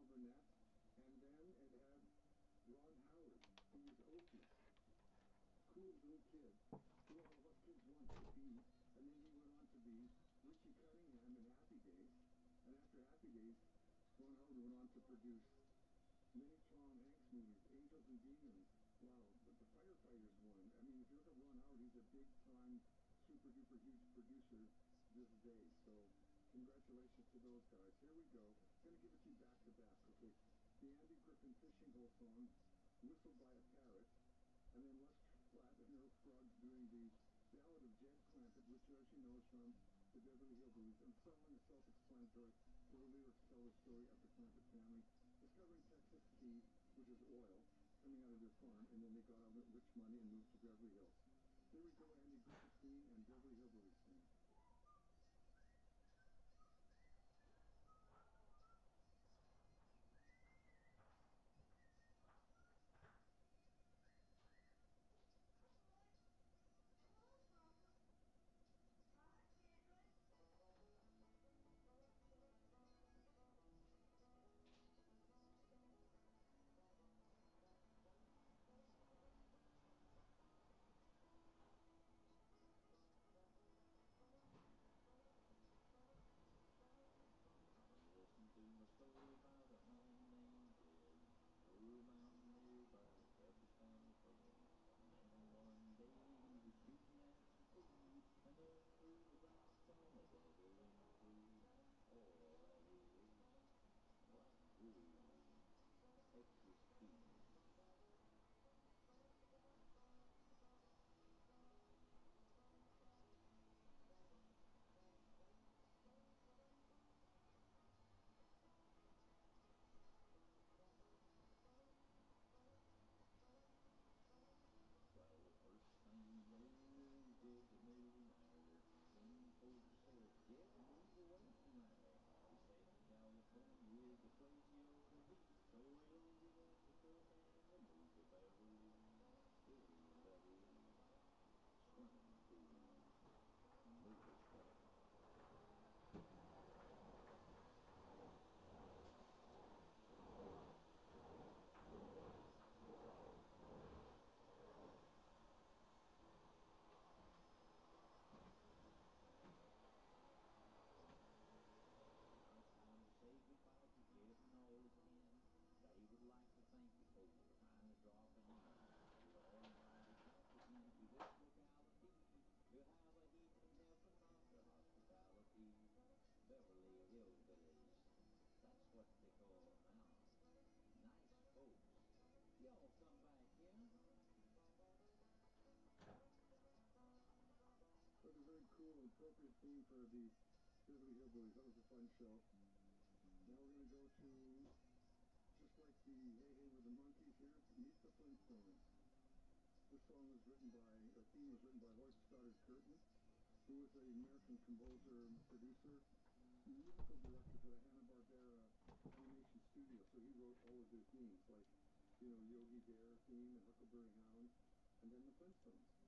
Burnett, and then it had Ron Howard, who was Opie, cool little kid, who all of us kids wanted to be, and then he went on to be Richie Cunningham in Happy Days, and after Happy Days, Ron Howard went on to produce many Tom Hanks movies, Angels and Demons. Wow, the Firefighters one. I mean, if you look at Ron Howard, he's a big-time, super-duper huge producer this day. So, congratulations to those guys. Here we go. Going to give it to you back to back. Okay, the Andy Griffin Fishing Hole song, Whistled by a Parrot, and then Les Flat and Earl Scruggs doing the Ballad of Jed Clampett, which, as you know, is from the Beverly Hillbillies. And song is self-explanatory. The lyrics tell the story of the Clampett family discovering Texas tea, which is oil, coming out of their farm, and then they got out rich money and moved to Beverly Hills. Here we go, Andy Griffith and Beverly Hillbillies sing. To my story about a man named Jed, over a mountain nearby, kept his family fed. And then one day he was shooting at some food, and under the rocks on a bubbling pool. Oh, that is Black Gold, Texas tea. Well, the first thing you know, Jed's a millionaire. Then folks said, Jed, move away from there. He said California is the place you ought to be. So he loaded up the truck and they moved to Beverly. Yeah, Beverly. Swimming pools, movie stars. Time to say goodbye to Jed and all his men. They would like to thank you for kindly dropping in. You're all invited back again to this locality to have a heaping heaven of their hospitality. Beverly Hillbillies, that's what they call them now. Nice folks. Y'all come back here. That was a very cool and appropriate theme for the Beverly Hillbillies. That was a fun show. Now we're going to go to, just like the Hey Hey with the Monkees here, Meet the Flintstones. This song was written by, the theme was written by Lloyd Stoddard Curtin, who was an American composer and producer, musical director for the Hanna-Barbera Animation Studio. So he wrote all of their themes, like, you know, Yogi Bear theme and Huckleberry Hound, and then the Flintstones.